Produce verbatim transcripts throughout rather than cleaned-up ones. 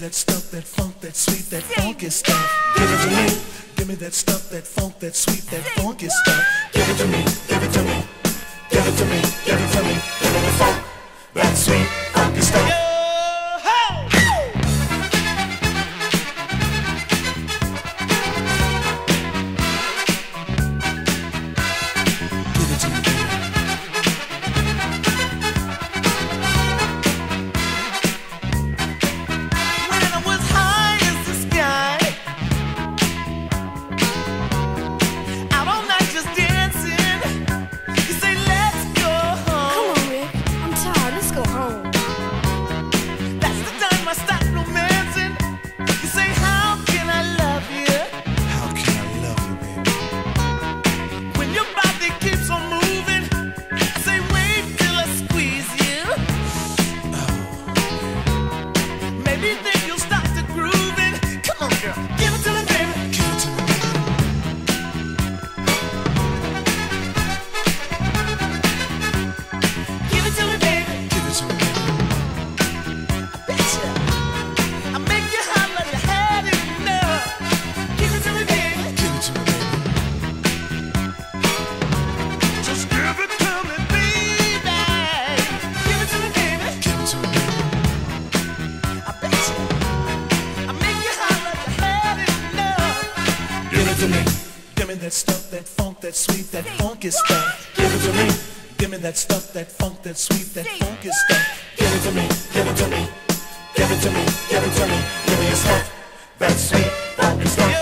that stuff, that funk, that sweet, that funky stuff. Give it to me. Give me that stuff, that funk, that sweet, that funky stuff. Give it to me, give it to me, give it to me, give it to me. Give me the funk, that sweet, funky stuff. Give me that stuff, that funk, that sweet, that funky stuff. Give it to me. Give me that stuff, that funk, that sweet, that funky stuff. Give it to me, give it to me, give it to me, give it to me. Give me your stuff, that sweet, funky stuff.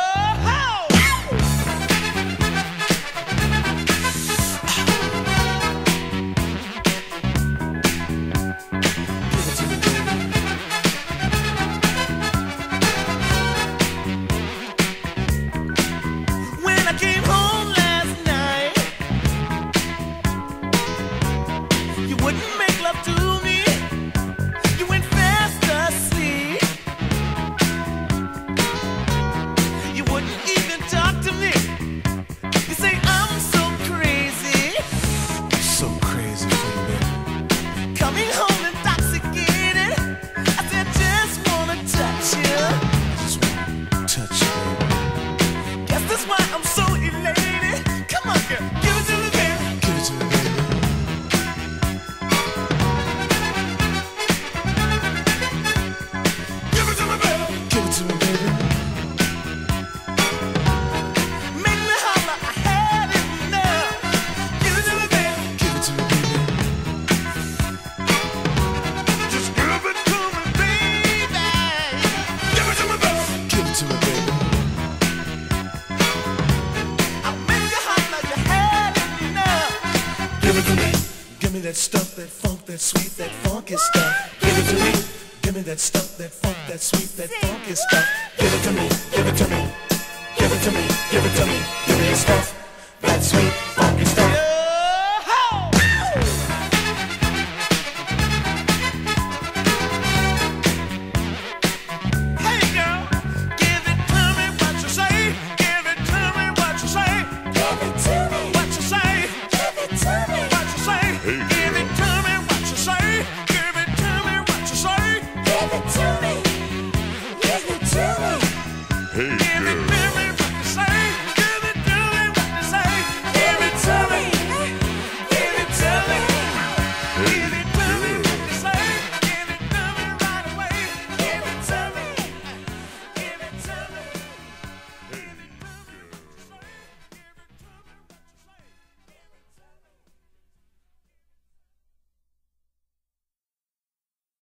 Give me that stuff, that funk, that sweet, that funky stuff. Give it to me. Give me that stuff, that funk, that sweet, that funky stuff. Give it to me, give it to me, give it to me, give it to me. Give me your stuff, that sweet, funky